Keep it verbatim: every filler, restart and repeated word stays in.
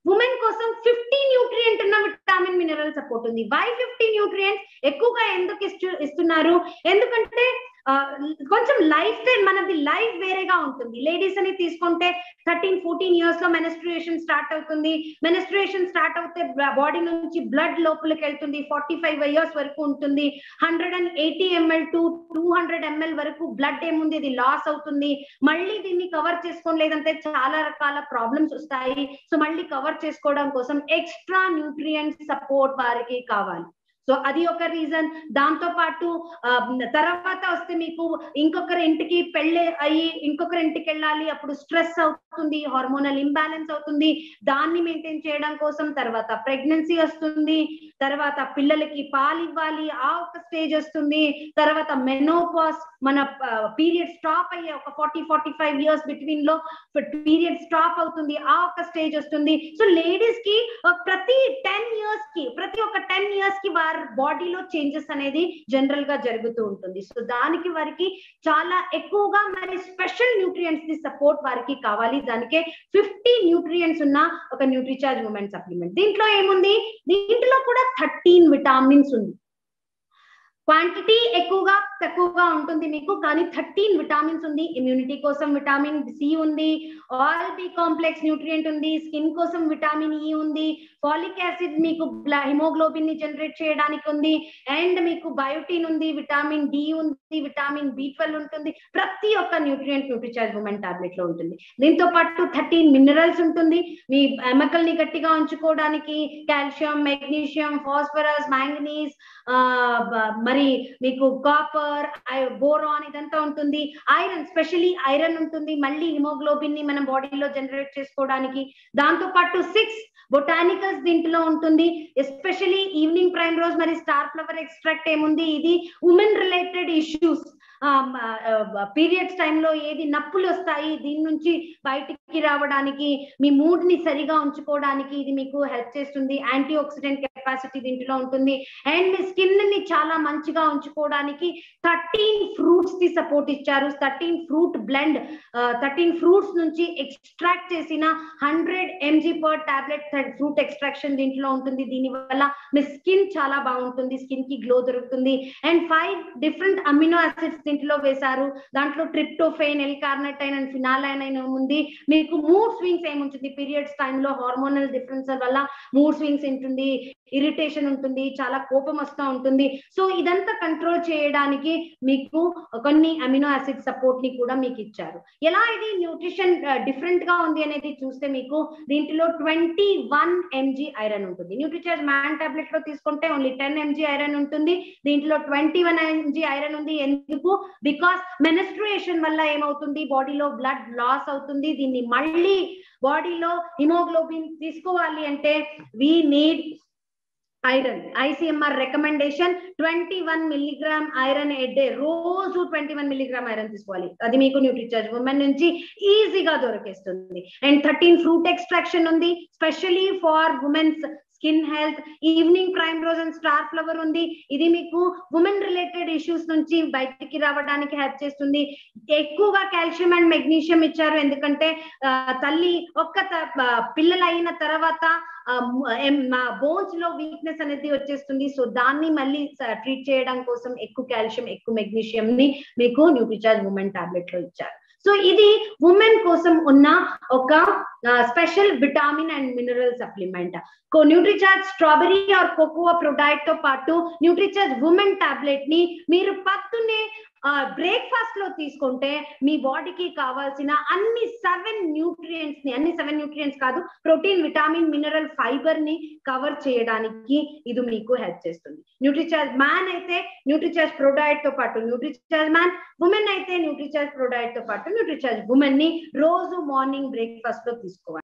Women కోసం fifty nutrient ఉన్న vitamin mineral support ఉంది. వై ఫిఫ్టీ న్యూట్రియంట్స్ ఎక్కువగా ఎందుకు ఇస్తున్నారు? ఎందుకంటే కొంచెం లైఫ్ స్టైల్ మనది లైఫ్ వేరేగా ఉంటుంది. లేడీస్ అని తీసుకుంటే థర్టీన్ ఫోర్టీన్ ఇయర్స్ లో మెనస్ట్రుయేషన్ స్టార్ట్ అవుతుంది. మెనస్ట్రుయేషన్ స్టార్ట్ అవుతే బాడీ నుంచి బ్లడ్ లోపలికి వెళ్తుంది. ఫార్టీ ఫైవ్ ఇయర్స్ వరకు ఉంటుంది. Hundred and eighty ML to two hundred ML వరకు బ్లడ్ ఏముంది ఇది లాస్ అవుతుంది. మళ్ళీ దీన్ని కవర్ చేసుకోలేదంటే చాలా రకాల ప్రాబ్లమ్స్ వస్తాయి. సో మళ్ళీ కవర్ చేసుకోవడం కోసం ఎక్స్ట్రా న్యూట్రియంట్ సపోర్ట్ వారికి కావాలి. సో అది ఒక రీజన్. దాంతో పాటు తర్వాత వస్తే మీకు ఇంకొకరి ఇంటికి పెళ్ళి అయ్యి ఇంకొకరి ఇంటికి వెళ్ళాలి, అప్పుడు స్ట్రెస్ అవుతుంది, హార్మోనల్ ఇంబ్యాలెన్స్ అవుతుంది. దాన్ని మెయింటైన్ చేయడం కోసం తర్వాత ప్రెగ్నెన్సీ వస్తుంది, తర్వాత పిల్లలకి పాలు ఇవ్వాలి, ఆ ఒక స్టేజ్ వస్తుంది. తర్వాత మెనోపాస్, మన పీరియడ్ స్టాప్ అయ్యే ఒక forty forty five years between లో పీరియడ్ స్టాప్ అవుతుంది, ఆ ఒక స్టేజ్ వస్తుంది. సో లేడీస్ కి ప్రతి టెన్ ఇయర్స్ కి ప్రతి ఒక్క టెన్ ఇయర్స్ కి వారి బాడీలో చేంజెస్ అనేది జనరల్ గా జరుగుతూ ఉంటుంది. సో దానికి వారికి చాలా ఎక్కువగా మరి స్పెషల్ న్యూట్రియంట్స్ ది సపోర్ట్ వారికి కావాలి. దానికే ఫిఫ్టీ న్యూట్రియంట్స్ ఉన్న ఒక న్యూట్రిచార్జ్ ఉమెన్ సప్లిమెంట్. దీంట్లో ఏముంది? దీంట్లో కూడా థర్టీన్ విటామిన్స్ ఉంది. క్వాంటిటీ ఎక్కువగా తక్కువగా ఉంటుంది మీకు, కానీ థర్టీన్ విటామిన్స్ ఉంది. ఇమ్యూనిటీ కోసం విటామిన్ సి ఉంది, ఆల్ బి కాంప్లెక్స్ న్యూట్రియంట్ ఉంది, స్కిన్ కోసం విటామిన్ ఈ ఉంది, ఫాలిక్ యాసిడ్ మీకు హిమోగ్లోబిన్ ని జనరేట్ చేయడానికి ఉంది, అండ్ మీకు బయోటిన్ ఉంది, విటామిన్ డి ఉంది, విటామిన్ బి ట్వెల్వ్ ఉంటుంది. ప్రతి ఒక్క న్యూట్రియంట్ న్యూట్రిచార్జ్ ఉమెన్ టాబ్లెట్ లో ఉంటుంది. దీంతో పాటు థర్టీన్ మినరల్స్ ఉంటుంది. మీ ఎముకల్ని గట్టిగా ఉంచుకోవడానికి కాల్షియం, మెగ్నీషియం, ఫాస్ఫరస్, మ్యాంగనీస్, మరి మీకు కాపర్, బోరాన్ ఇదంతా ఉంటుంది. ఐరన్, స్పెషల్లీ ఐరన్ ఉంటుంది, మళ్ళీ హిమోగ్లోబిన్ ని మన బాడీలో జనరేట్ చేసుకోవడానికి. దాంతో పాటు సిక్స్ బొటానికల్స్ దీంట్లో ఉంటుంది. ఎస్పెషల్లీ ఈవినింగ్ ప్రైమ్ రోజ్ మరి స్టార్ ఫ్లవర్ ఎక్స్ట్రాక్ట్ ఏముంది, ఇది ఉమెన్ రిలేటెడ్ ఇష్యూస్, పీరియడ్స్ టైంలో ఏది నప్పులు వస్తాయి దీని నుంచి బయటికి రావడానికి, మీ మూడ్ ని సరిగా ఉంచుకోవడానికి ఇది మీకు హెల్ప్ చేస్తుంది. యాంటీ ఆక్సిడెంట్ కెపాసిటీ దీంట్లో ఉంటుంది. అండ్ మీ స్కిన్ ని చాలా మంచిగా ఉంచుకోవడానికి థర్టీన్ ఫ్రూట్స్ కి సపోర్ట్ ఇచ్చారు. Thirteen fruit blend, thirteen fruits నుంచి ఎక్స్ట్రాక్ట్ చేసిన hundred MG per tablet fruit extraction దీంట్లో ఉంటుంది. దీని వల్ల మీ స్కిన్ చాలా బాగుంటుంది, స్కిన్ కి గ్లో దొరుకుతుంది. And five different amino acids దీంట్లో వేశారు. దాంట్లో tryptophan, L carnitine and phenylalanine ఉంది. మీకు మూడ్ స్వింగ్స్ ఏముంటుంది, పీరియడ్స్ టైంలో హార్మోనల్ డిఫరెన్స్ వల్ల మూడ్ స్వింగ్స్ ఉంటుంది, ఇరిటేషన్ ఉంటుంది, చాలా కోపం వస్తూ ఉంటుంది. సో ఇదంతా కంట్రోల్ చేయడానికి మీకు కొన్ని అమినో యాసిడ్ సపోర్ట్ ని కూడా మీకు ఇచ్చారు. ఎలా ఇది న్యూట్రిషన్ డిఫరెంట్ గా ఉంది అనేది చూస్తే మీకు దీంట్లో ట్వంటీ వన్ ఎంజీ ఐరన్ ఉంటుంది. న్యూట్రిచార్జ్ మ్యాన్ టాబ్లెట్ లో తీసుకుంటే ఓన్లీ టెన్ ఎంజీ ఐరన్ ఉంటుంది. దీంట్లో ట్వంటీ వన్ ఎంజీ ఐరన్ ఉంది. ఎందుకు? బికాస్ మెనస్ట్రుయేషన్ వల్ల ఏమవుతుంది, బాడీలో బ్లడ్ లాస్ అవుతుంది. దీన్ని మళ్ళీ బాడీలో హిమోగ్లోబిన్ తీసుకోవాలి అంటే we need iron. ICMR recommendation twenty one milligram iron a day, రోజు ట్వంటీ వన్ మిల్లీగ్రామ్ ఐరన్ తీసుకోవాలి. అది మీకు న్యూట్రిచార్జ్ ఉమెన్ నుంచి ఈజీగా దొరికేస్తుంది. అండ్ థర్టీన్ ఫ్రూట్ ఎక్స్ట్రాక్షన్ ఉంది, specially for women's skin health. Evening primrose and star flower ఉంది. ఇది మీకు ఉమెన్ రిలేటెడ్ ఇష్యూస్ నుంచి బయటికి రావడానికి హెల్ప్ చేస్తుంది. ఎక్కువగా కాల్షియం అండ్ మెగ్నీషియం ఇచ్చారు. ఎందుకంటే తల్లి ఒక్క పిల్లలు అయిన తర్వాత బోన్స్ లో వీక్నెస్ అనేది వచ్చేస్తుంది. సో దాన్ని మళ్ళీ ట్రీట్ చేయడం కోసం ఎక్కువ కాల్షియం, ఎక్కువ మెగ్నీషియం ని మీకు న్యూట్రిచార్జ్ ఉమెన్ టాబ్లెట్ లో ఇచ్చారు. సో ఇది ఉమెన్ కోసం ఉన్న ఒక special vitamin and mineral supplement. Nutricharge strawberry or cocoa product తో పాటు న్యూట్రిచార్జ్ ఉమెన్ టాబ్లెట్ ని మీరు పత్తునే బ్రేక్ఫాస్ట్ లో తీసుకుంటే మీ బాడీకి కావాల్సిన అన్ని సెవెన్ న్యూట్రియంట్స్ ని, అన్ని సెవెన్ న్యూట్రియంట్స్ కాదు, ప్రోటీన్, విటామిన్, మినరల్, ఫైబర్ ని కవర్ చేయడానికి ఇది మీకు హెల్ప్ చేస్తుంది. న్యూట్రిచార్జ్ మ్యాన్ అయితే న్యూట్రిచార్జ్ ప్రొడక్ట్ తో పాటు న్యూట్రిచార్జ్ మ్యాన్, ఉమెన్ అయితే న్యూట్రిచార్జ్ ప్రొడక్ట్ తో పాటు న్యూట్రిచార్జ్ ఉమెన్ ని రోజు మార్నింగ్ బ్రేక్ఫాస్ట్ లో తీసుకోవాలి.